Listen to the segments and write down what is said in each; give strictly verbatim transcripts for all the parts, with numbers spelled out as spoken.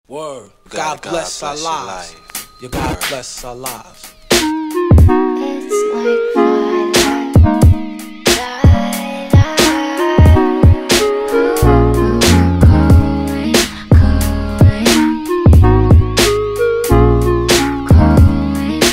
Word. God, God bless God our bless your lives. life. Your God Word. bless our lives. It's like twilight, twilight. Calling, calling, calling,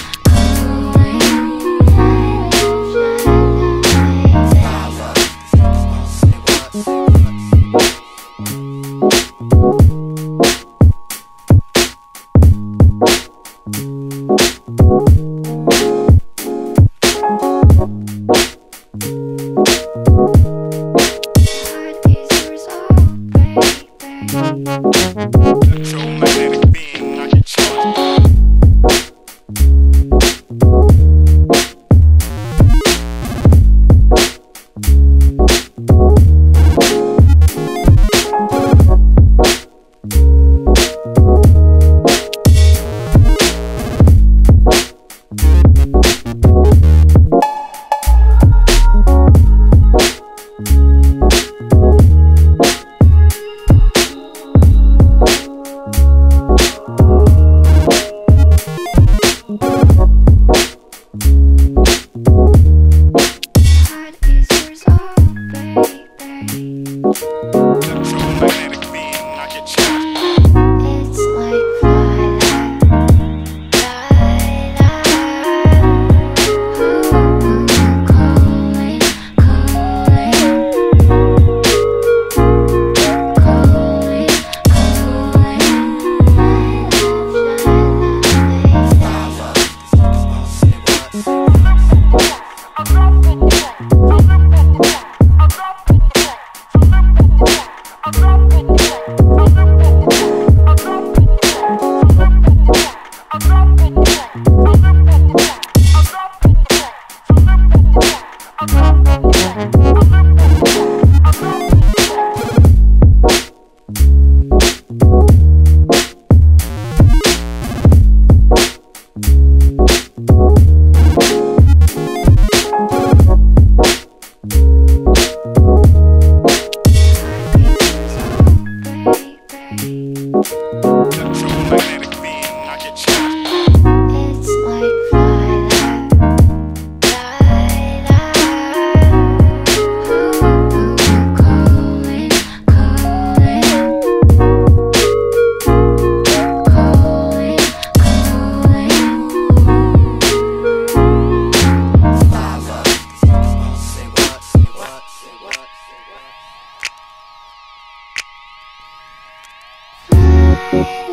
Electromagnetic being, I get charged. Electromagnetic being, I get charged. it's like twilight, twilight. Calling, calling, calling, Electromagnetic being, I get charged. it's like twilight, twilight. Calling, calling, calling, calling.